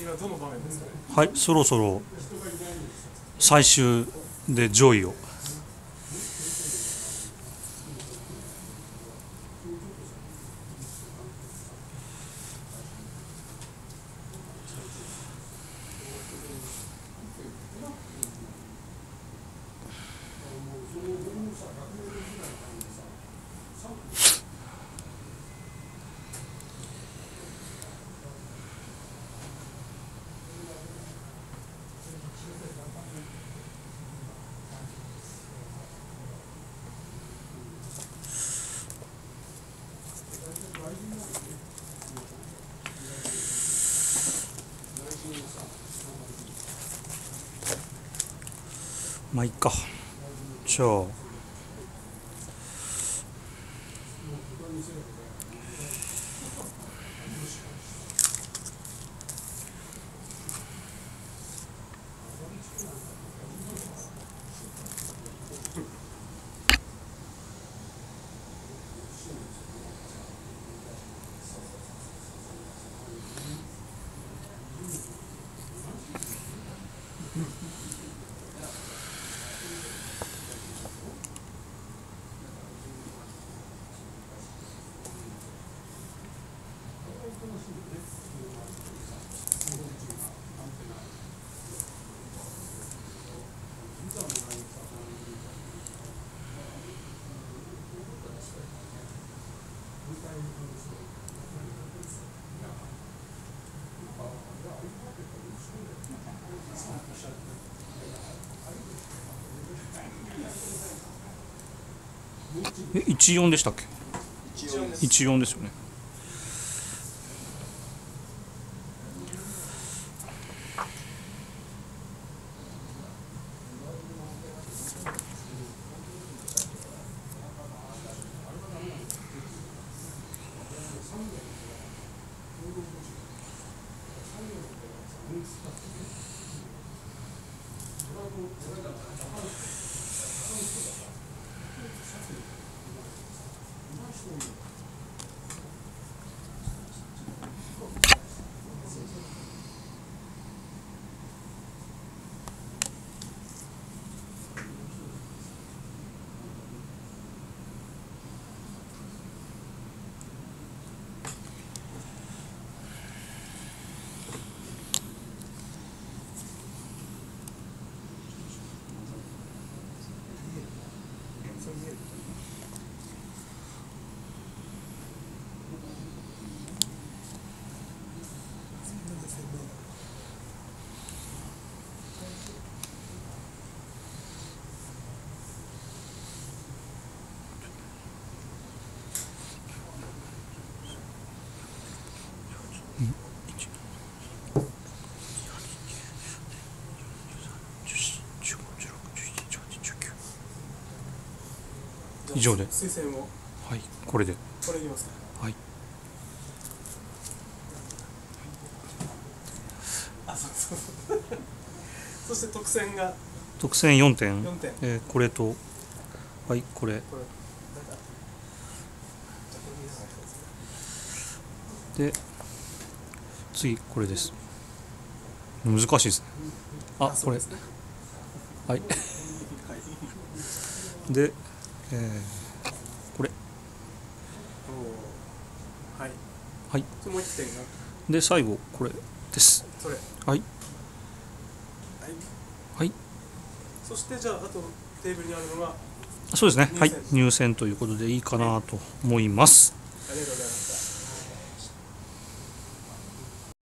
はどの場面ですかね。 はい、そろそろ最終で上位を。まあいっか。じゃあ14でしたっけ。14ですよね。以上で。 推薦を。 はい、これで。 これいきますか。 はい。 あ、そうそう。そして特選が。 特選4点。 4点。 これと。はい、これ。で。次、これです。難しいですね。あ、これ。はい。で。これ。 はい。 はい。 もう1点が。 で、最後、これです。 それ。 はい。はい。 そして、じゃあ、あとテーブルにあるのが。 そうですね。はい。入選ということでいいかなと思います。 ありがとうございます。